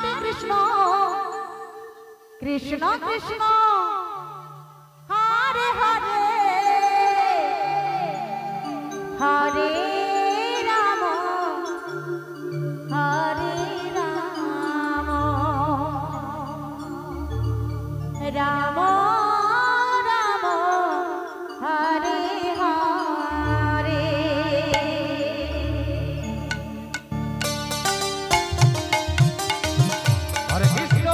कृष्ण कृष्ण हरे हरे हरे राम राम राम हरे हरे। हरे कृष्ण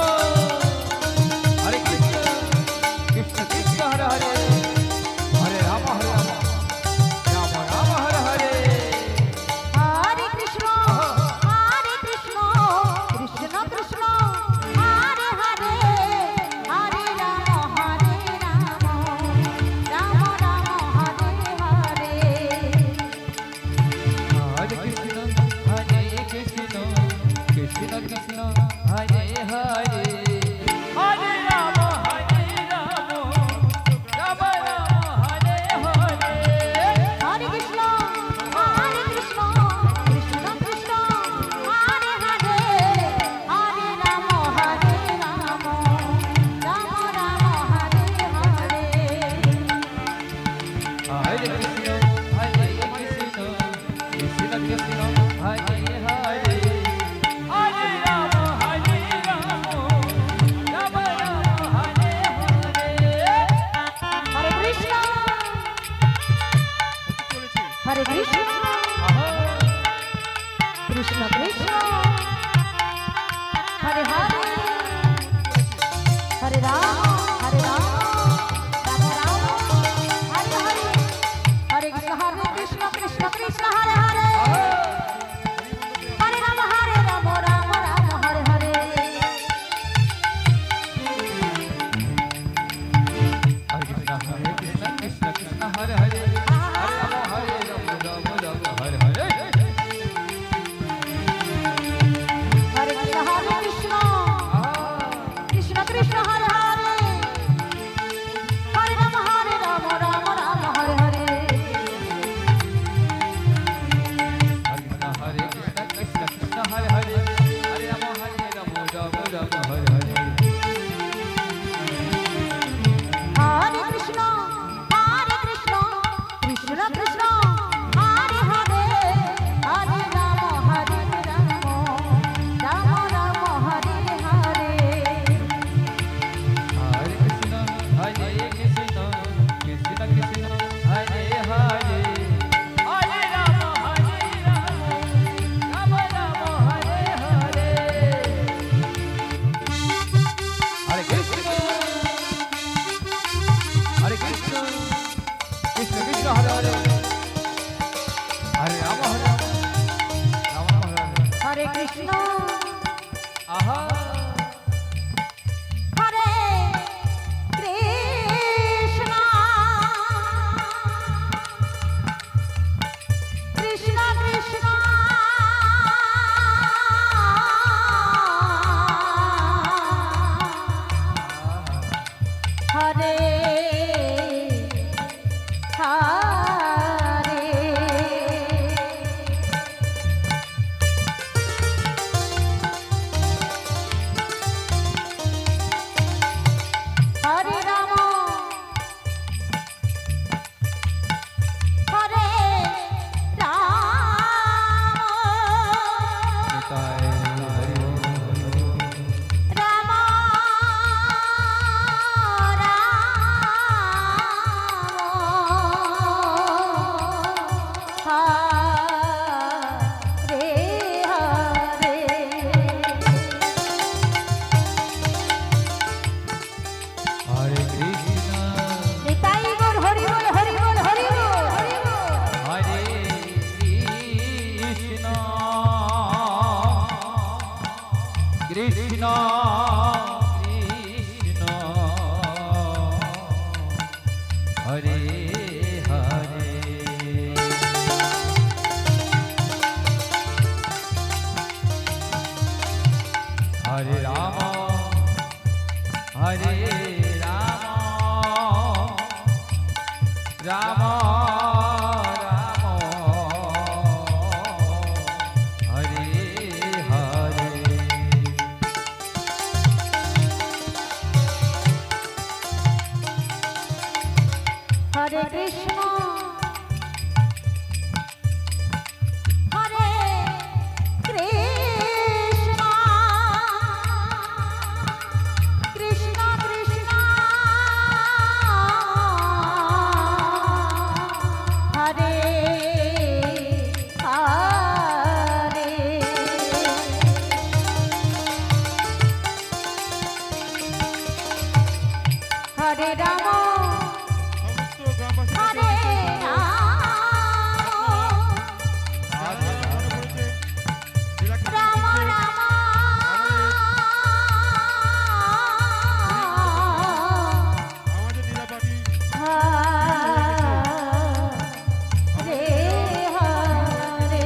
कृष्ण कृष्ण हरे हरे हरे राम राम राम हरे हरे। हरे कृष्ण कृष्ण कृष्ण हरे हरे हरे राम राम राम हरे हरे। हरे कृष्ण कृष्ण कृष्ण हरे हरे हरे राम राम राम हरे हरे। हरे कृष्ण कृष्ण कृष्ण हरे हरे हरे राम राम राम हरे हरे। हरे कृष्ण कृष्ण कृष्ण हरे हरे हरे राम राम राम हरे हरे। हरे कृष्ण कृष्ण कृष्ण हरे हरे हरे राम राम राम हरे हरे। हरे कृष्ण कृष्ण कृष्ण हरे हरे हरे राम राम राम हरे हरे। हरे कृष्ण कृष्ण कृष्ण हरे हरे हरे राम राम हरे हरे। हरे कृष्ण कृष्ण कृष्ण हरे हरे हरे राम राम राम हरे हरे। हरे कृष्ण कृष्ण कृष्ण हरे हरे हरे राम राम राम हरे हरे। हरे कृष्ण कृष्ण कृष्ण हरे हरे हरे राम राम राम हरे हरे। हरे कृष्ण कृष्ण कृष्ण हरे हरे हरे राम राम राम हरे हरे। हरे कृष्ण कृष्ण कृष्ण हरे हरे हरे राम राम राम हरे हरे। हरे कृष्ण आहा हरे कृष्ण कृष्ण कृष्ण हरे हरे राम हरे राम हरे हरे। हरे कृष्ण निताई गौर हरि बोल हरि बोल हरि बोल हरि बोल। हरे कृष्ण कृष्ण हरे हरे। हरे राम राम राम हरे हरे। হরে রাম সমস্ত গ্রামবাসী হরে রাম রাম রাম আমাদের নীলা পাখি হরে হরে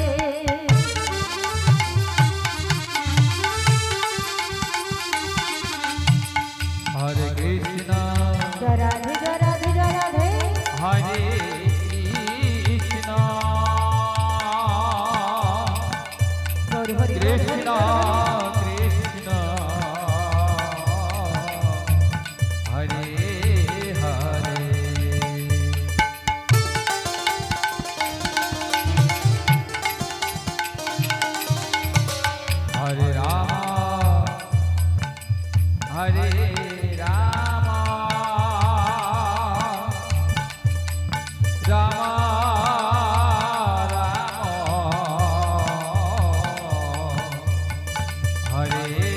हरे कृष्ण রাধে রাধে রাধে हरे कृष्ण হরে হরে कृष्ण कृष्ण हरे हरे हरे राम हरे राम राम राम हरे